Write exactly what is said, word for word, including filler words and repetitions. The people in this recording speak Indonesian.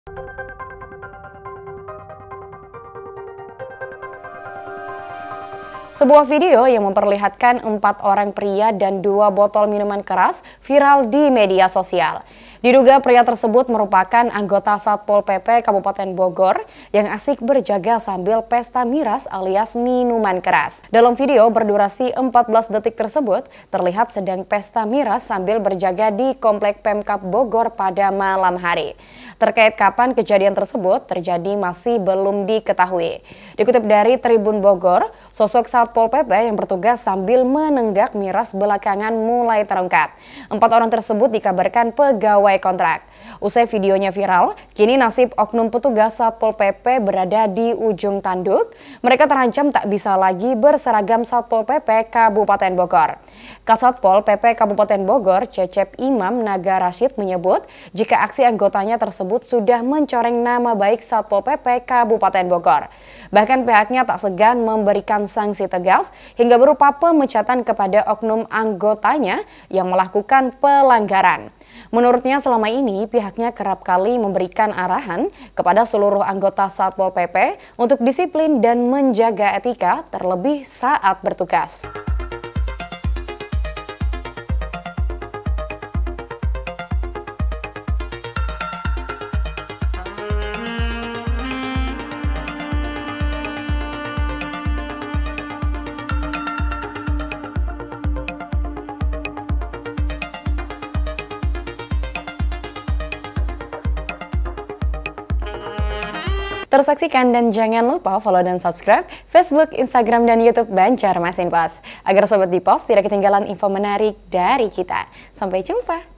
Sebuah video yang memperlihatkan empat orang pria dan dua botol minuman keras viral di media sosial. Diduga pria tersebut merupakan anggota Satpol P P Kabupaten Bogor yang asik berjaga sambil pesta miras alias minuman keras. Dalam video berdurasi empat belas detik tersebut, terlihat sedang pesta miras sambil berjaga di Komplek Pemkab Bogor pada malam hari. Terkait kapan kejadian tersebut terjadi masih belum diketahui. Dikutip dari Tribun Bogor, sosok Satpol P P yang bertugas sambil menenggak miras belakangan mulai terungkap. Empat orang tersebut dikabarkan pegawai kontrak. Usai videonya viral, kini nasib oknum petugas Satpol P P berada di ujung tanduk. Mereka terancam tak bisa lagi berseragam Satpol P P Kabupaten Bogor. Kasatpol P P Kabupaten Bogor, Cecep Imam Naga Rashid menyebut jika aksi anggotanya tersebut sudah mencoreng nama baik Satpol P P Kabupaten Bogor. Bahkan pihaknya tak segan memberikan sanksi tegas hingga berupa pemecatan kepada oknum anggotanya yang melakukan pelanggaran. Menurutnya selama ini pihaknya kerap kali memberikan arahan kepada seluruh anggota Satpol P P untuk disiplin dan menjaga etika terlebih saat bertugas. Terus saksikan dan jangan lupa follow dan subscribe Facebook, Instagram, dan YouTube Banjarmasin Pos agar Sobat di Pos tidak ketinggalan info menarik dari kita. Sampai jumpa!